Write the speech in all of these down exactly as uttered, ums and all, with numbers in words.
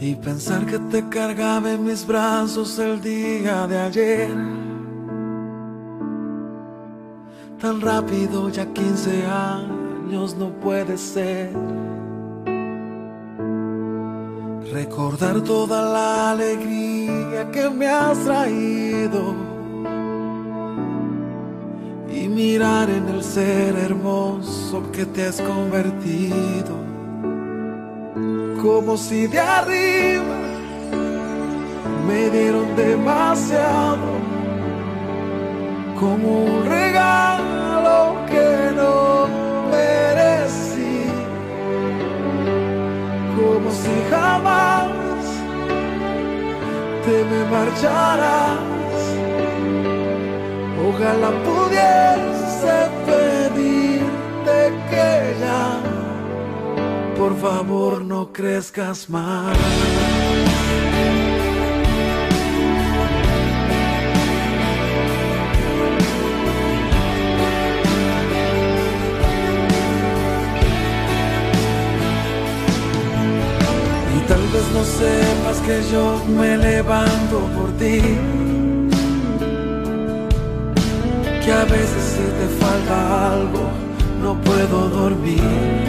Y pensar que te cargaba en mis brazos el día de ayer. Tan rápido, ya quince años no puede ser. Recordar toda la alegría que me has traído y mirar en el ser hermoso que te has convertido. Como si de arriba me dieron demasiado, como un regalo que no merecí, como si jamás te me marcharas. Ojalá pudiese pedirte que ya, por favor, no crezcas más. Y tal vez no sepas que yo me levanto por ti, que a veces si te falta algo no puedo dormir,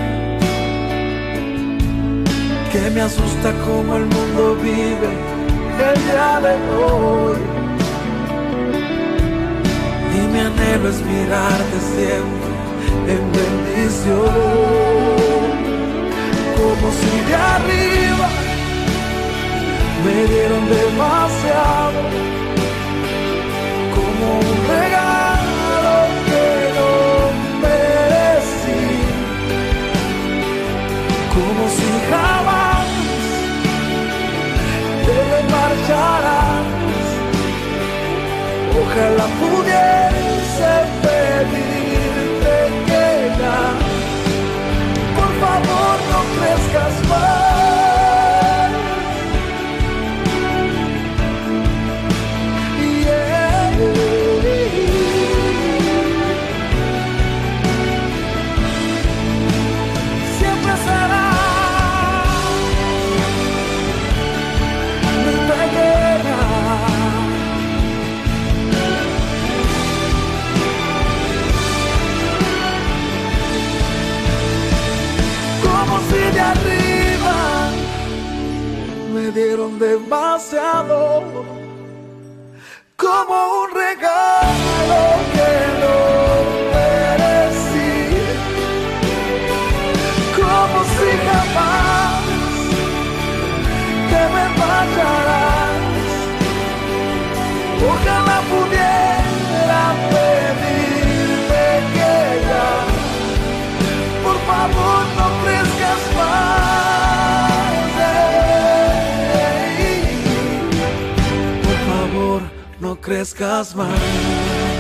que me asusta cómo el mundo vive el día de hoy, y mi anhelo es mirarte siempre en bendición. Como si de arriba me dieron demasiado, como un regalo que no merecí, como si jamás te me marcharás. Ojalá pudiese pedirte que ya, por favor, no crezcas más. Yeah. Siempre será mi pequeña. Como si de arriba me dieron demasiado, como un regalo que no merecí, como si jamás te me marcharás. Ojalá pudiera pedirte que ya, por favor, no crezcas más. Por favor, no crezcas más.